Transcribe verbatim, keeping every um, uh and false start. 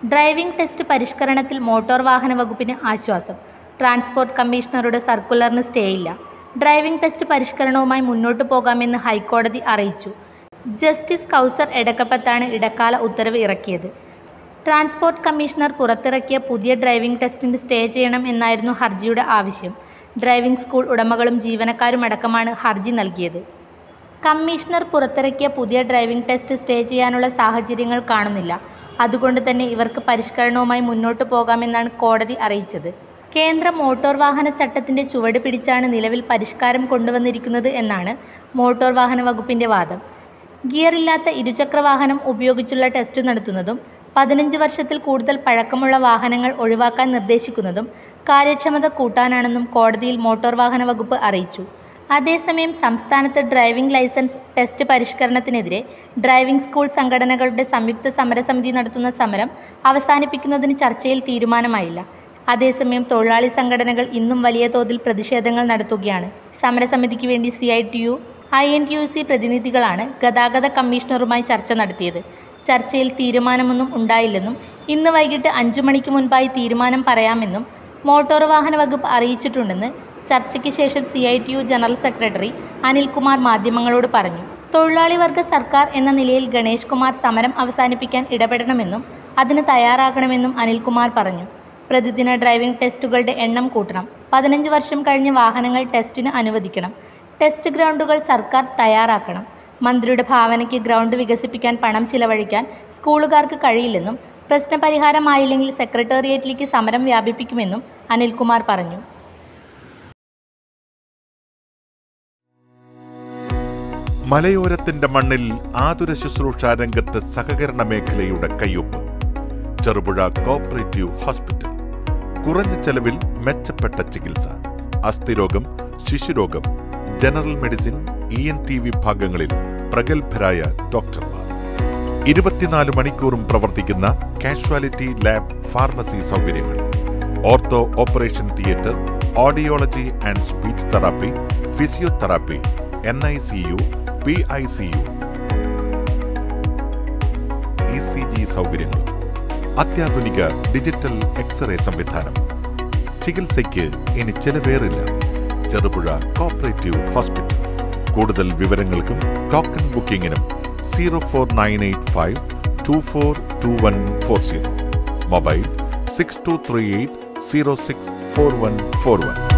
Driving test പരിഷ്കരണത്തിൽ motor വാഹന വകുപ്പിന് ആശ്വാസം. ട്രാൻസ്പോർട്ട് കമ്മീഷണറുടെ സർക്കുലറിന് സ്റ്റേയില്ല. ഡ്രൈവിംഗ് ടെസ്റ്റ് പരിഷ്കരണവുമായി മുന്നോട്ടു പോകാമെന്ന് ഹൈക്കോടതി അറിയിച്ചു. ജസ്റ്റിസ് കൗസർ എടക്കപ്പത്താണ് ഇടക്കാല ഉത്തരവ് ഇറക്കിയത്. ട്രാൻസ്പോർട്ട് കമ്മീഷണർ പുറത്തിറക്കിയ പുതിയ ഡ്രൈവിംഗ് ടെസ്റ്റിന് സ്റ്റേ ചെയ്യണം എന്നായിരുന്നു ഹർജിയുടെ ആവശ്യം. ഡ്രൈവിംഗ് സ്കൂൾ ഉടമകളും ജീവനക്കാരുമടക്കമാണ് ഹർജി നൽകിയത്. കമ്മീഷണർ പുറത്തിറക്കിയ പുതിയ ഡ്രൈവിംഗ് ടെസ്റ്റ് സ്റ്റേ ചെയ്യാനുള്ള സാഹചര്യങ്ങൾ കാണുന്നില്ല. അതുകൊണ്ട് തന്നെ ഇവർക്ക് പരിഷ്കരണവുമായി മുന്നോട്ടു പോകാമെന്നാണ് കോടതി അറിയിച്ചത്. കേന്ദ്ര മോട്ടോർ വാഹന ചട്ടത്തിൻ്റെ ചുവട് പിടിച്ചാണ് നിലവിൽ പരിഷ്കാരം കൊണ്ടുവന്നിരിക്കുന്നത് എന്നാണ് മോട്ടോർ വാഹന വകുപ്പിൻ്റെ വാദം. ഗിയറില്ലാത്ത ഇരുചക്ര വാഹനം ഉപയോഗിച്ചുള്ള ടെസ്റ്റ് നടത്തുന്നതും പതിനഞ്ച് വർഷത്തിൽ കൂടുതൽ പഴക്കമുള്ള വാഹനങ്ങൾ ഒഴിവാക്കാൻ നിർദ്ദേശിക്കുന്നതും കാര്യക്ഷമത കൂട്ടാനാണെന്നും കോടതിയിൽ മോട്ടോർ വാഹന വകുപ്പ് അറിയിച്ചു. അതേസമയം സംസ്ഥാനത്ത് ഡ്രൈവിംഗ് ലൈസൻസ് ടെസ്റ്റ് പരിഷ്കരണത്തിനെതിരെ ഡ്രൈവിംഗ് സ്കൂൾ സംഘടനകളുടെ സംയുക്ത സമരസമിതി നടത്തുന്ന സമരം അവസാനിപ്പിക്കുന്നതിന് ചർച്ചയിൽ തീരുമാനമായില്ല. അതേസമയം തൊഴിലാളി സംഘടനകൾ ഇന്നും വലിയ തോതിൽ പ്രതിഷേധങ്ങൾ നടത്തുകയാണ്. സമരസമിതിക്ക് വേണ്ടി C I T U, I N T U C പ്രതിനിധികളാണ് ഗതാഗത കമ്മീഷണറുമായി ചർച്ച നടത്തിയത്. ചർച്ചയിൽ തീരുമാനമൊന്നും ഉണ്ടായില്ലെന്നും ഇന്ന് വൈകിട്ട് അഞ്ചു മണിക്ക് മുൻപായി തീരുമാനം പറയാമെന്നും മോട്ടോർ വാഹന വകുപ്പ് അറിയിച്ചിട്ടുണ്ടെന്ന് ചർച്ചയ്ക്ക് ശേഷം C I T U general secretary Anilkumar മാധ്യമങ്ങളോട് പറഞ്ഞു. തൊഴിലാളി വർഗ സർക്കാർ എന്ന നിലയിൽ ഗണേഷ് കുമാർ സമരം അവസാനിപ്പിക്കാൻ ഇടപെടണമെന്നും അതിന് തയ്യാറാകണമെന്നും അനിൽകുമാർ പറഞ്ഞു. പ്രതിദിന ഡ്രൈവിംഗ് ടെസ്റ്റുകളുടെ എണ്ണം കൂട്ടണം. പതിനഞ്ച് വർഷം കഴിഞ്ഞ വാഹനങ്ങൾ ടെസ്റ്റിന് അനുവദിക്കണം. ടെസ്റ്റ് ഗ്രൗണ്ടുകൾ സർക്കാർ തയ്യാറാക്കണം. മന്ത്രിയുടെ ഭാവനയ്ക്ക് ഗ്രൗണ്ട് വികസിപ്പിക്കാൻ പണം ചിലവഴിക്കാൻ സ്കൂളുകാർക്ക് കഴിയില്ലെന്നും പ്രശ്നപരിഹാരമായില്ലെങ്കിൽ സെക്രട്ടേറിയറ്റിലേക്ക് സമരം വ്യാപിപ്പിക്കുമെന്നും അനിൽകുമാർ പറഞ്ഞു. മലയോരത്തിന്റെ മണ്ണിൽ ആതുര ശുശ്രൂഷ രംഗത്ത് സഹകരണ മേഖലയുടെ കയ്യൊപ്പ്. Cherupuzha cooperative hospital. കുറഞ്ഞ ചെലവിൽ മെച്ചപ്പെട്ട ചികിത്സ. അസ്ഥിരോഗം, ശിശുരോഗം, general medicine, E N T വിഭാഗങ്ങളിൽ പ്രഗത്ഭരായ ഡോക്ടർമാർ. ഇരുപത്തിനാല് മണിക്കൂറും പ്രവർത്തിക്കുന്ന കാഷ്വാലിറ്റി ലാബ്, ഫാർമസി സൗകര്യങ്ങൾ. Ortho operation theatre, audiology and speech therapy, physiotherapy, N I C U, P I C U, E C G സൗകര്യങ്ങളും. അത്യാധുനിക ഡിജിറ്റൽ എക്സ്റേ സംവിധാനം. ചികിത്സയ്ക്ക് ഇനി ചെലവേറില്ല. Cherupuzha cooperative hospital. കൂടുതൽ വിവരങ്ങൾക്കും ടോക്കൺ ബുക്കിംഗിനും zero four nine eight five two four two one four zero. Mobile six two three eight zero six four one four one.